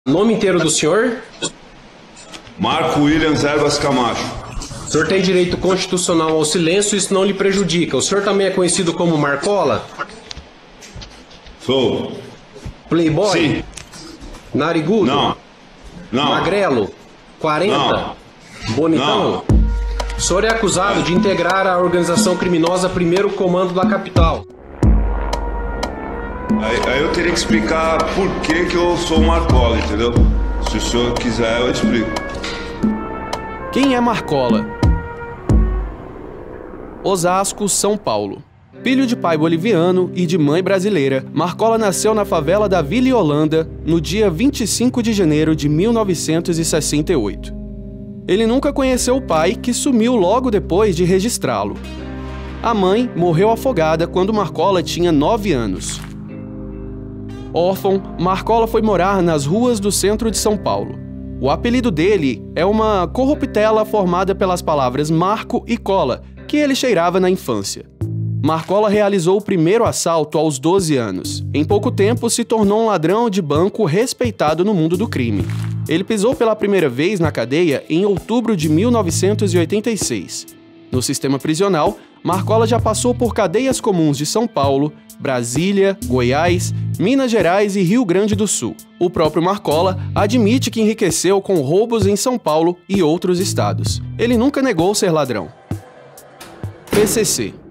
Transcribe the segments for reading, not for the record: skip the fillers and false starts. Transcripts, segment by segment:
Nome inteiro do senhor? Marco Williams Erbas Camacho. O senhor tem direito constitucional ao silêncio, isso não lhe prejudica. O senhor também é conhecido como Marcola? Sou. Playboy? Sim. Narigudo? Não. Magrelo? 40? Não. Bonitão? Não. O senhor é acusado de integrar a organização criminosa Primeiro Comando da Capital. Aí eu teria que explicar por que eu sou Marcola, entendeu? Se o senhor quiser, eu explico. Quem é Marcola? Osasco, São Paulo. Filho de pai boliviano e de mãe brasileira, Marcola nasceu na favela da Vila Yolanda no dia 25 de janeiro de 1968. Ele nunca conheceu o pai, que sumiu logo depois de registrá-lo. A mãe morreu afogada quando Marcola tinha 9 anos. Órfão, Marcola foi morar nas ruas do centro de São Paulo. O apelido dele é uma corruptela formada pelas palavras Marco e Cola, que ele cheirava na infância. Marcola realizou o primeiro assalto aos 12 anos. Em pouco tempo, se tornou um ladrão de banco respeitado no mundo do crime. Ele pisou pela primeira vez na cadeia em outubro de 1986. No sistema prisional, Marcola já passou por cadeias comuns de São Paulo, Brasília, Goiás, Minas Gerais e Rio Grande do Sul. O próprio Marcola admite que enriqueceu com roubos em São Paulo e outros estados. Ele nunca negou ser ladrão. PCC.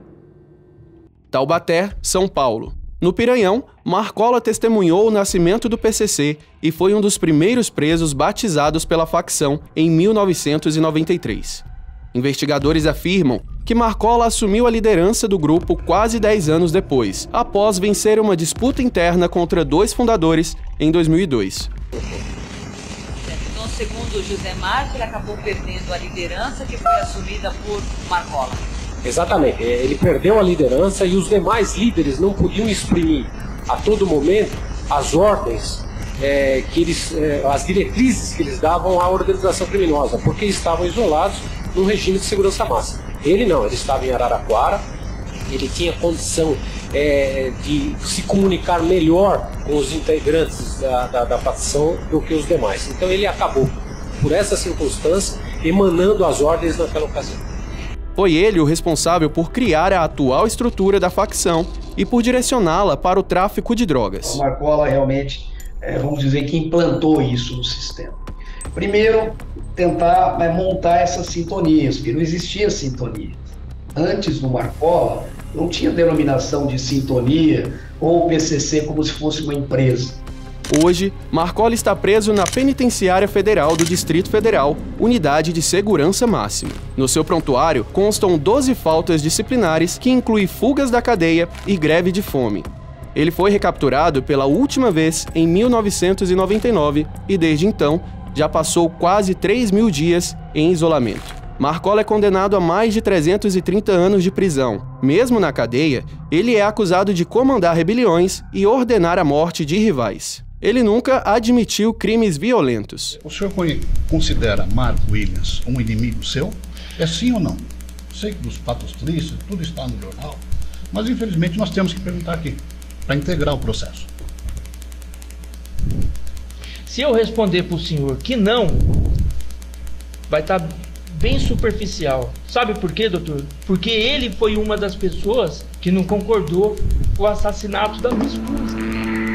Taubaté, São Paulo. No Piranhão, Marcola testemunhou o nascimento do PCC e foi um dos primeiros presos batizados pela facção em 1993. Investigadores afirmam que Marcola assumiu a liderança do grupo quase 10 anos depois, após vencer uma disputa interna contra 2 fundadores em 2002. Então, segundo José Marco, ele acabou perdendo a liderança que foi assumida por Marcola. Exatamente, ele perdeu a liderança e os demais líderes não podiam exprimir a todo momento as ordens, as diretrizes que eles davam à organização criminosa, porque estavam isolados num regime de segurança máxima. Ele não, ele estava em Araraquara, ele tinha condição de se comunicar melhor com os integrantes da facção do que os demais. Então ele acabou, por essa circunstância, emanando as ordens naquela ocasião. Foi ele o responsável por criar a atual estrutura da facção e por direcioná-la para o tráfico de drogas. O Marcola realmente, vamos dizer que implantou isso no sistema. Primeiro, tentar montar essas sintonias, porque não existia sintonia. Antes do Marcola, não tinha denominação de sintonia ou PCC como se fosse uma empresa. Hoje, Marcola está preso na Penitenciária Federal do Distrito Federal, Unidade de Segurança Máxima. No seu prontuário constam 12 faltas disciplinares que incluem fugas da cadeia e greve de fome. Ele foi recapturado pela última vez em 1999 e, desde então, já passou quase 3.000 dias em isolamento. Marcola é condenado a mais de 330 anos de prisão. Mesmo na cadeia, ele é acusado de comandar rebeliões e ordenar a morte de rivais. Ele nunca admitiu crimes violentos. O senhor considera Marco Williams um inimigo seu? É sim ou não? Sei que dos fatos tristes, tudo está no jornal, mas infelizmente nós temos que perguntar aqui, para integrar o processo. Se eu responder para o senhor que não, vai estar bem superficial. Sabe por quê, doutor? Porque ele foi uma das pessoas que não concordou com o assassinato da minha esposa.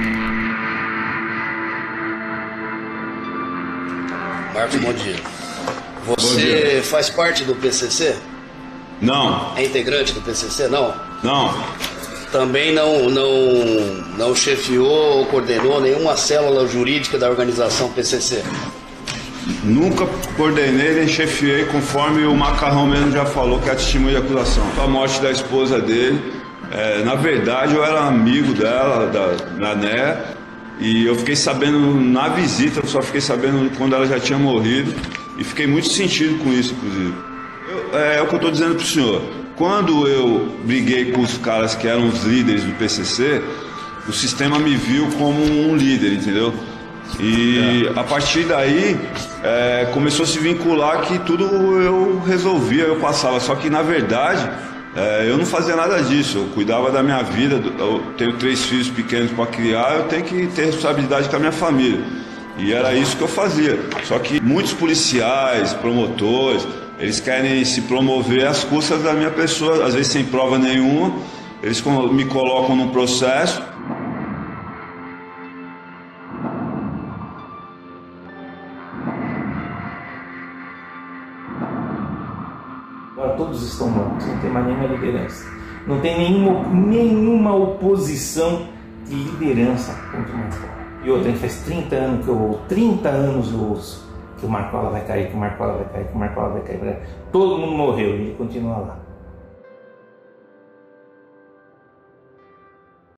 Marcos, bom dia. Você faz parte do PCC? Não. É integrante do PCC? Não? Não. Também não chefiou ou coordenou nenhuma célula jurídica da organização PCC? Nunca coordenei nem chefiei, conforme o Macarrão mesmo já falou, que é a testemunha de acusação. A morte da esposa dele, na verdade eu era amigo dela, da Né, e eu fiquei sabendo na visita, eu só fiquei sabendo quando ela já tinha morrido, e fiquei muito sentido com isso, inclusive. É o que eu estou dizendo para o senhor. Quando eu briguei com os caras que eram os líderes do PCC, o sistema me viu como um líder, entendeu? E a partir daí começou a se vincular que tudo eu resolvia, eu passava. Só que na verdade eu não fazia nada disso, eu cuidava da minha vida, eu tenho 3 filhos pequenos para criar, eu tenho que ter responsabilidade com a minha família. E era isso que eu fazia. Só que muitos policiais, promotores, eles querem se promover às custas da minha pessoa, às vezes sem prova nenhuma. Eles me colocam num processo. Agora todos estão mortos, não tem mais nenhuma liderança. Não tem nenhuma oposição de liderança contra o Marcola. E outra, faz 30 anos eu ouço que o Marcola vai cair, que o Marcola vai cair, que o Marcola vai cair. Todo mundo morreu e ele continua lá.